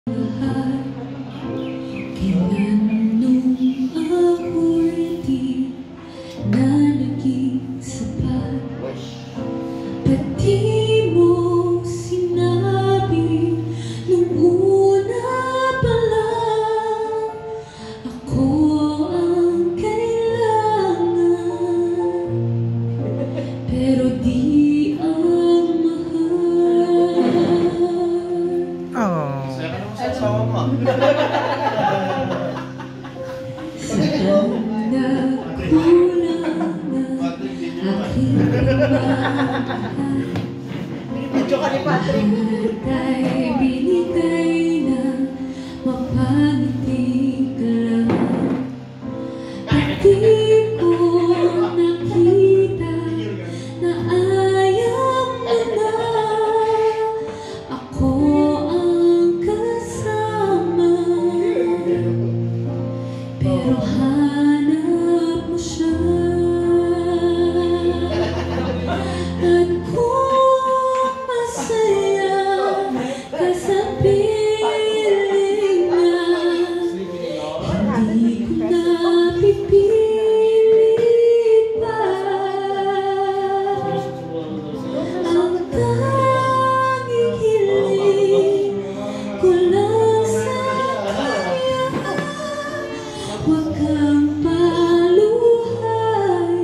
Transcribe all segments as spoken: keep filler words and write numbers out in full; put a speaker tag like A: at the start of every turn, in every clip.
A: Medyo ka ni Patrick. Binigay na mapangiti ka lang. Hindi ko nakita na ayaw mo na. Ako ang kasama, pero hanap mo siya. At kung masaya ka sa piling niya, hindi ko napipilit pa. Ang tanging hiling ko lang sa kanya, huwag kang paluhay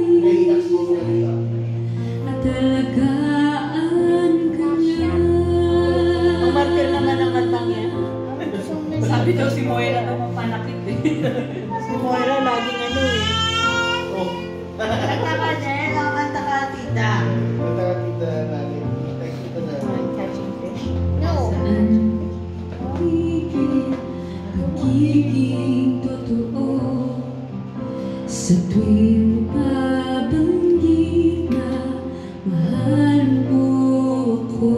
A: at alagaan ka niya.
B: Ang martir naman ang kantang yan. Sabi daw si Moira na mapanakit eh. Si Moira laging ano eh.
C: Oh.
B: Kanta ka din, ang kanta ka tita.
C: Kanta ka tita natin. Kita natin.
B: Catching fish?
A: No. Saan pagiging, pagiging totoo sa tuwing mababanggit na mahal mo ako.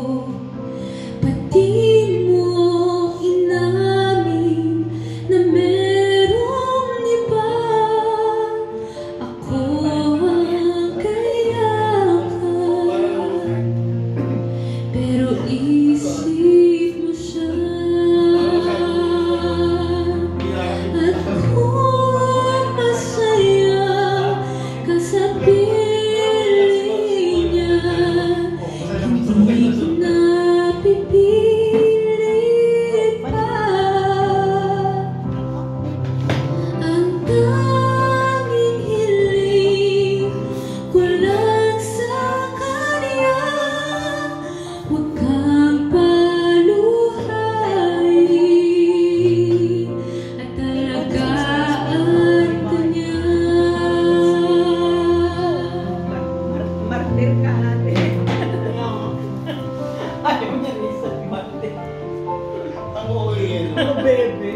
A: Pati mo inamin na merong iba. Ako ang kayakan, pero isip mo siya. At kung masaya ka sa piling niya, hindi ko napipilit pa. Ang tanging hiling ko lang sa kanya, huwag kang paluhay at alagaan ka niya.
B: Martir ka ate. Ayaw niya rin sa martir.
C: Ang okay yun.
B: Ang bebe.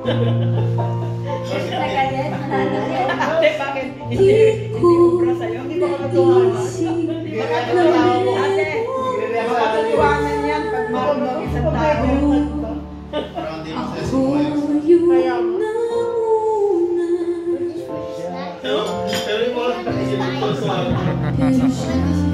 C: Kasi
B: Ate, bakit? Hindi
A: Di ko
B: kubra sa'yo? Hindi ba ka natuwanan?
A: isip
B: Hindi ba ka
A: na
B: natuwanan? Ate,
A: meron
B: makatuwanan yan pag mahal mo isang tao.
C: parang di masaya si
A: ako
C: Moira.
A: yung nauna.
C: Pero yung mga naisip ko sa
A: Pero siya